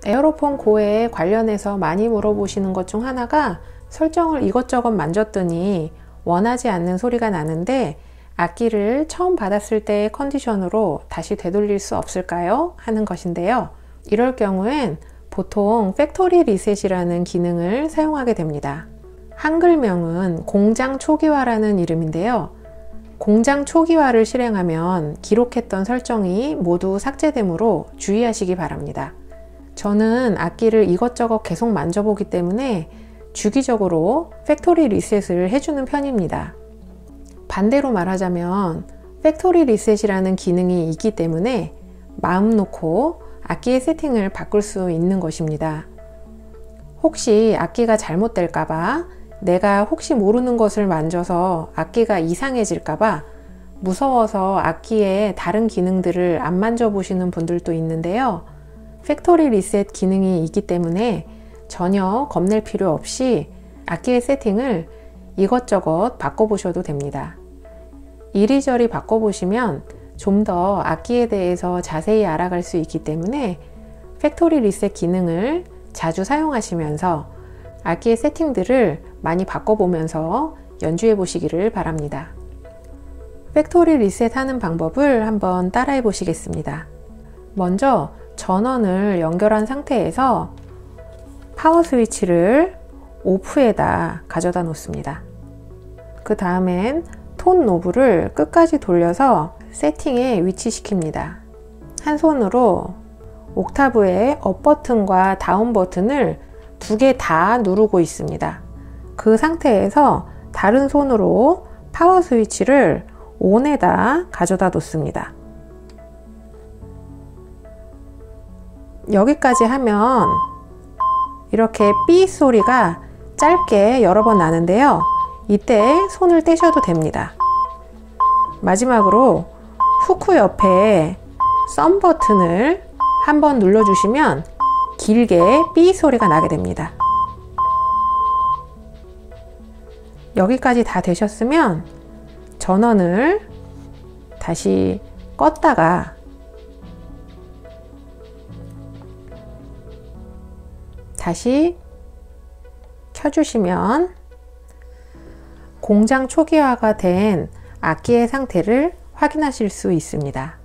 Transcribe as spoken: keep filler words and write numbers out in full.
에어로폰 고에 관련해서 많이 물어보시는 것 중 하나가 설정을 이것저것 만졌더니 원하지 않는 소리가 나는데 악기를 처음 받았을 때의 컨디션으로 다시 되돌릴 수 없을까요? 하는 것인데요. 이럴 경우엔 보통 팩토리 리셋이라는 기능을 사용하게 됩니다. 한글명은 공장 초기화라는 이름인데요. 공장 초기화를 실행하면 기록했던 설정이 모두 삭제되므로 주의하시기 바랍니다. 저는 악기를 이것저것 계속 만져보기 때문에 주기적으로 팩토리 리셋을 해주는 편입니다. 반대로 말하자면 팩토리 리셋이라는 기능이 있기 때문에 마음 놓고 악기의 세팅을 바꿀 수 있는 것입니다. 혹시 악기가 잘못될까봐, 내가 혹시 모르는 것을 만져서 악기가 이상해질까봐 무서워서 악기의 다른 기능들을 안 만져보시는 분들도 있는데요. 팩토리 리셋 기능이 있기 때문에 전혀 겁낼 필요 없이 악기의 세팅을 이것저것 바꿔보셔도 됩니다. 이리저리 바꿔보시면 좀 더 악기에 대해서 자세히 알아갈 수 있기 때문에 팩토리 리셋 기능을 자주 사용하시면서 악기의 세팅들을 많이 바꿔보면서 연주해 보시기를 바랍니다. 팩토리 리셋 하는 방법을 한번 따라해 보시겠습니다. 먼저 전원을 연결한 상태에서 파워 스위치를 오프에다 가져다 놓습니다. 그 다음엔 톤 노브를 끝까지 돌려서 세팅에 위치시킵니다. 한 손으로 옥타브의 업 버튼과 다운 버튼을 두 개 다 누르고 있습니다. 그 상태에서 다른 손으로 파워 스위치를 온에다 가져다 놓습니다. 여기까지 하면 이렇게 삐 소리가 짧게 여러 번 나는데요. 이때 손을 떼셔도 됩니다. 마지막으로 후크 옆에 썸 버튼을 한번 눌러주시면 길게 삐 소리가 나게 됩니다. 여기까지 다 되셨으면 전원을 다시 껐다가 다시 켜주시면 공장 초기화가 된 악기의 상태를 확인하실 수 있습니다.